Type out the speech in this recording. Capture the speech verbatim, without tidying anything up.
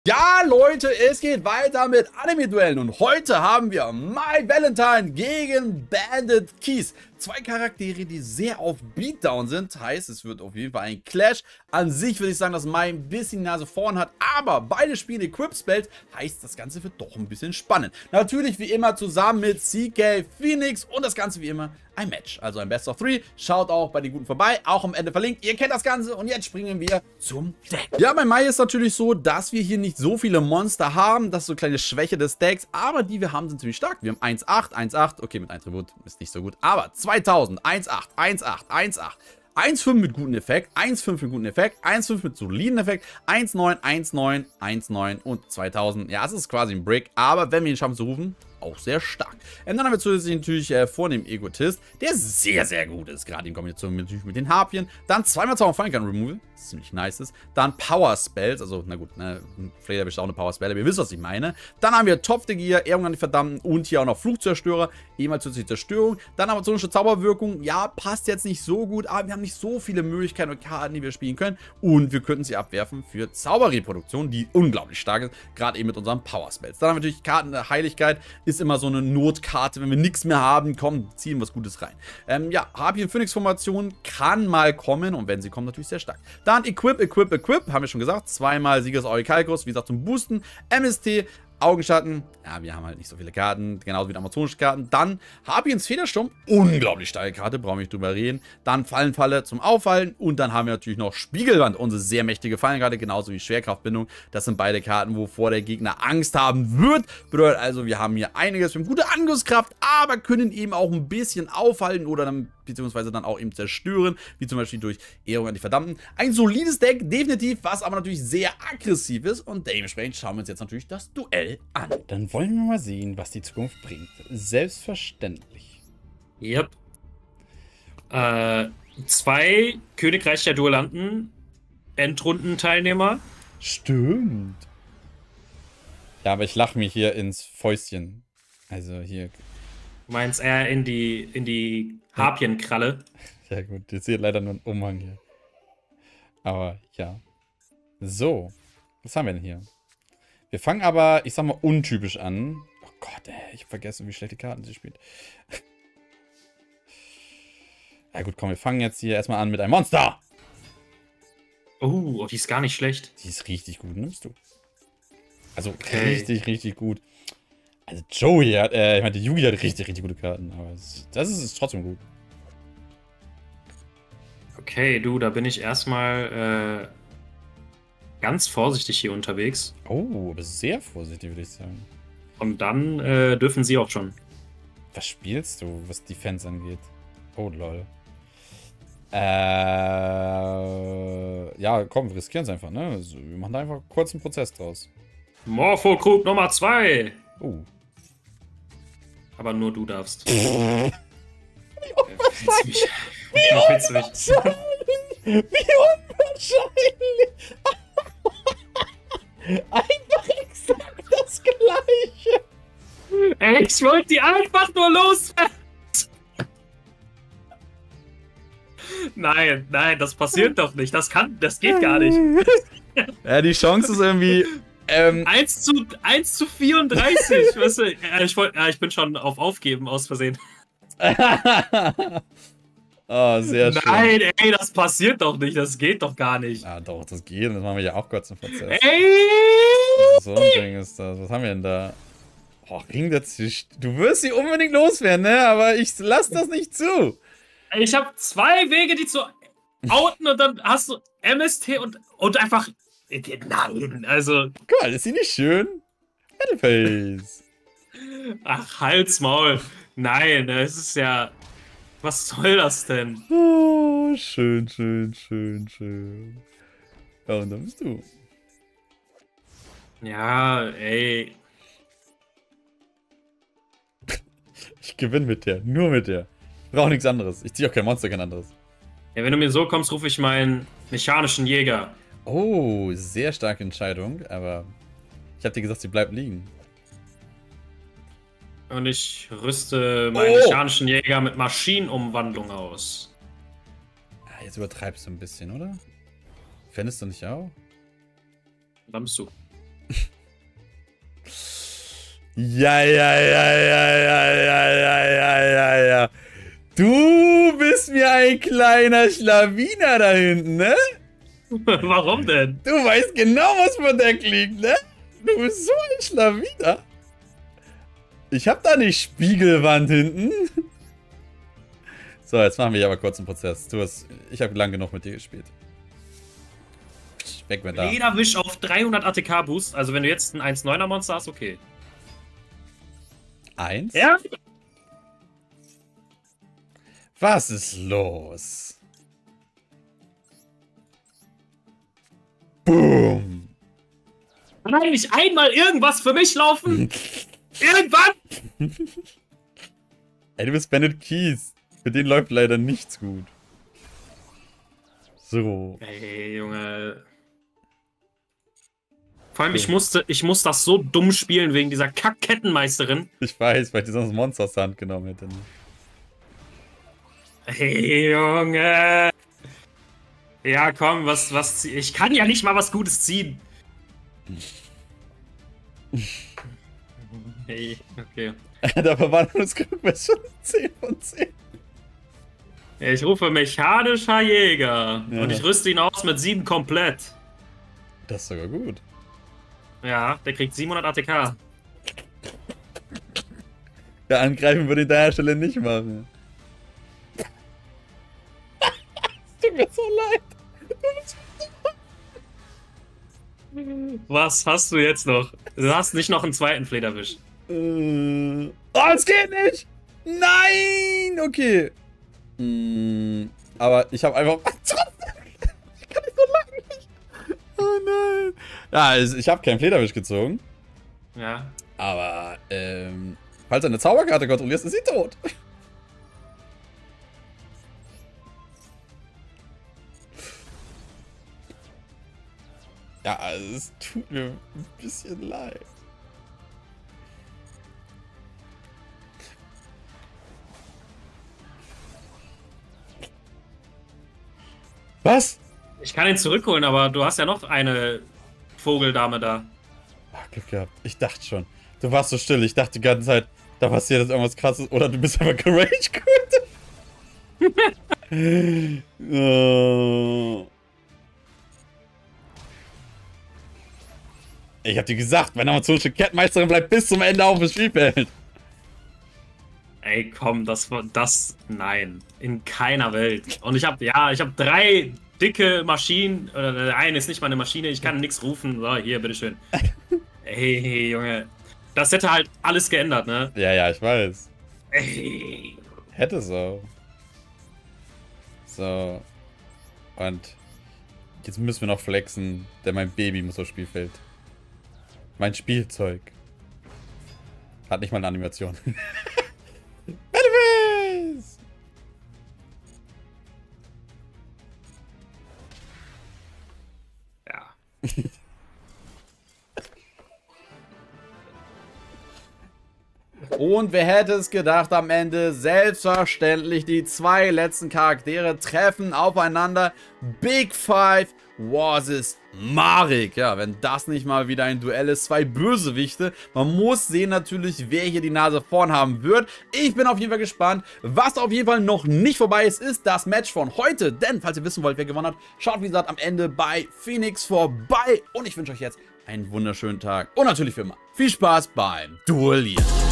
Ja, Leute, es geht weiter mit Anime-Duellen und heute haben wir My Valentine gegen Bandit Keys. Zwei Charaktere, die sehr auf Beatdown sind, heißt, es wird auf jeden Fall ein Clash. An sich würde ich sagen, dass My ein bisschen die Nase vorn hat, aber beide spielen Equip-Spells, heißt, das Ganze wird doch ein bisschen spannend. Natürlich wie immer zusammen mit C K Phoenix und das Ganze wie immer ein Match, also ein Best of Three. Schaut auch bei den Guten vorbei, auch am Ende verlinkt. Ihr kennt das Ganze und jetzt springen wir zum Deck. Ja, bei My ist natürlich so, dass wir hier nicht so viele Monster haben. Das ist so eine kleine Schwäche des Decks, aber die wir haben, sind ziemlich stark. Wir haben eins acht, eins acht, okay, mit einem Tribut ist nicht so gut, aber zweitausend, eins acht, eins acht, eins acht. eins fünf mit gutem Effekt, eins fünf mit gutem Effekt, eins fünf mit soliden Effekt, eins neun, eins neun, eins neun und zweitausend. Ja, es ist quasi ein Brick, aber wenn wir ihn schaffen zu rufen, auch sehr stark. Und dann haben wir zusätzlich natürlich äh, vornehm Egotist, der sehr, sehr gut ist, gerade in Kombination mit, natürlich mit den Harpien. Dann zweimal Zauber Fine Gun Removal, das ziemlich nice ist. Dann Power Spells, also na gut, ne, Flader ist auch eine Power Spell, aber ihr wisst, was ich meine. Dann haben wir Topf der Gier, Ehrung an die Verdammten und hier auch noch Flugzerstörer, ebenfalls zusätzlich Zerstörung. Dann amazonische Zauberwirkung, ja, passt jetzt nicht so gut, aber wir haben nicht so viele Möglichkeiten und Karten, die wir spielen können. Und wir könnten sie abwerfen für Zauberreproduktion, die unglaublich stark ist, gerade eben mit unseren Power Spells. Dann haben wir natürlich Karten der Heiligkeit, ist immer so eine Notkarte, wenn wir nichts mehr haben, komm, ziehen was Gutes rein. Ähm, ja, Harpien-Phoenix-Formation kann mal kommen und wenn sie kommt, natürlich sehr stark. Dann Equip, Equip, Equip, haben wir schon gesagt, zweimal Siegers Aurikalkos, wie gesagt, zum Boosten, M S T, Augenschatten, ja, wir haben halt nicht so viele Karten, genauso wie die amazonische Karten. Dann Harpiens Federsturm, unglaublich starke Karte, brauchen wir nicht drüber reden. Dann Fallenfalle zum Aufhalten und dann haben wir natürlich noch Spiegelwand, unsere sehr mächtige Fallenkarte, genauso wie Schwerkraftbindung. Das sind beide Karten, wovor der Gegner Angst haben wird. Bedeutet also, wir haben hier einiges, wir haben gute Angriffskraft, aber können eben auch ein bisschen aufhalten oder dann beziehungsweise dann auch eben zerstören, wie zum Beispiel durch Ehrung an die Verdammten. Ein solides Deck, definitiv, was aber natürlich sehr aggressiv ist und dementsprechend schauen wir uns jetzt natürlich das Duell an. Dann wollen wir mal sehen, was die Zukunft bringt. Selbstverständlich. Yep. Äh, zwei Königreich der Duellanten, Endrundenteilnehmer. Stimmt. Ja, aber ich lache mich hier ins Fäustchen. Also hier. Du meinst eher in die, in die Harpienkralle. Ja gut, jetzt seht leider nur einen Umhang hier. Aber ja. So, was haben wir denn hier? Wir fangen aber, ich sag mal, untypisch an. Oh Gott, ey, ich hab vergessen, wie schlechte Karten sie spielt. Ja gut, komm, wir fangen jetzt hier erstmal an mit einem Monster. Oh, die ist gar nicht schlecht. Die ist richtig gut, nimmst du. Also Okay. richtig, richtig gut. Also Joey hat, äh, ich meine, Yugi hat richtig, richtig gute Karten, aber es, das ist, ist trotzdem gut. Okay, du, da bin ich erstmal äh, ganz vorsichtig hier unterwegs. Oh, aber sehr vorsichtig, würde ich sagen. Und dann äh, dürfen sie auch schon. Was spielst du, was Defense angeht? Oh, lol. Äh, ja, komm, wir riskieren es einfach, ne? Also, wir machen da einfach kurz einen Prozess draus. Morpho-Krug Nummer zwei. Oh. Aber nur du darfst. Wie Willst du mich? Willst du mich? Wie unwahrscheinlich! Einfach exakt das Gleiche! Ey, ich wollte die einfach nur loswerden! Nein, nein, das passiert doch nicht. Das kann, das geht gar nicht. Ja, die Chance ist irgendwie... Ähm, eins zu, eins zu vierunddreißig. Weißt du, ja, ich, wollt, ja, ich bin schon auf Aufgeben aus Versehen. oh, sehr schön. Nein, ey, das passiert doch nicht. Das geht doch gar nicht. Ah, doch, das geht. Das machen wir ja auch kurz im Prozess. Ey! So ein Ding ist das. Was haben wir denn da? Oh, Ring der Zisch. Du wirst sie unbedingt loswerden, ne? Aber ich lass das nicht zu. Ich habe zwei Wege, die zu outen und dann hast du M S T und, und einfach... Nein, also... Guck mal, ist sie nicht schön? Battleface. Ach, halt's Maul. Nein, das ist ja... Was soll das denn? Oh, schön, schön, schön, schön. Ja, und dann bist du. Ja, ey. Ich gewinne mit der. Nur mit der. Ich brauche nichts anderes. Ich ziehe auch kein Monster, kein anderes. Ja, wenn du mir so kommst, rufe ich meinen mechanischen Jäger. Oh, sehr starke Entscheidung, aber ich habe dir gesagt, sie bleibt liegen. Und ich rüste meinen Oh. mechanischen Jäger mit Maschinenumwandlung aus. Ah, jetzt übertreibst du ein bisschen, oder? Fändest du nicht auch? Dann bist du. Ja, ja, ja, ja, ja, ja, ja, ja, ja, ja. Du bist mir ein kleiner Schlawiner da hinten, ne? Warum denn? Du weißt genau, was vor Deck liegt, ne? Du bist so ein Schlawiner. Ich hab da nicht Spiegelwand hinten. So, jetzt machen wir aber kurz einen Prozess. Du hast, ich habe lang genug mit dir gespielt. Weg mit da. Lederwisch auf dreihundert A T K Boost. Also wenn du jetzt ein eins neuner Monster hast, okay. Eins? Ja? Was ist los? Boom. Kann eigentlich einmal irgendwas für mich laufen? Irgendwann? Ey, du bist Bandit Keys. Für den läuft leider nichts gut. So. Ey, Junge. Vor allem, ich musste, ich muss das so dumm spielen wegen dieser Kack-Kettenmeisterin. Ich weiß, weil ich dir sonst ein Monster aus der Hand genommen hätte. Hey, Junge. Ja, komm, was, was, ich kann ja nicht mal was Gutes ziehen. Hey, okay. Der Verwandlungsglück ist schon zehn von zehn. Ich rufe mechanischer Jäger. Ja. Und ich rüste ihn aus mit sieben komplett. Das ist sogar gut. Ja, der kriegt siebenhundert A T K. Der Angreifen würde ich an der Stelle nicht machen. Es tut mir so leid. Was hast du jetzt noch? Du hast nicht noch einen zweiten Flederwisch. Äh, oh, es geht nicht! Nein! Okay. Hm, aber ich habe einfach... Ich kann nicht so lange nicht. Oh nein. Ja, also ich habe keinen Flederwisch gezogen. Ja. Aber, ähm... falls du eine Zauberkarte kontrollierst, ist sie tot. Ja, also es tut mir ein bisschen leid. Was? Ich kann ihn zurückholen, aber du hast ja noch eine Vogeldame da. Ach, Glück gehabt. Ich dachte schon. Du warst so still. Ich dachte die ganze Zeit, da passiert jetzt irgendwas krasses. Oder du bist einfach gerage quit. Oh. Ich hab dir gesagt, meine amazonische Kettmeisterin bleibt bis zum Ende auf dem Spielfeld. Ey, komm, das war das. Nein. In keiner Welt. Und ich habe, ja, ich habe drei dicke Maschinen. Oder der eine ist nicht mal eine Maschine, ich kann nichts rufen. So, hier, bitteschön. Ey, hey, Junge. Das hätte halt alles geändert, ne? Ja, ja, ich weiß. Ey. Hätte so. So. Und jetzt müssen wir noch flexen, denn mein Baby muss aufs Spielfeld. Mein Spielzeug. Hat nicht mal eine Animation. Benefits! Ja. Und wer hätte es gedacht am Ende? Selbstverständlich, die zwei letzten Charaktere treffen aufeinander. Big Five versus Marek. Ja, wenn das nicht mal wieder ein Duell ist. Zwei Bösewichte. Man muss sehen natürlich, wer hier die Nase vorn haben wird. Ich bin auf jeden Fall gespannt. Was auf jeden Fall noch nicht vorbei ist, ist das Match von heute. Denn, falls ihr wissen wollt, wer gewonnen hat, schaut wie gesagt am Ende bei Phoenix vorbei. Und ich wünsche euch jetzt einen wunderschönen Tag. Und natürlich für immer viel Spaß beim Duellieren.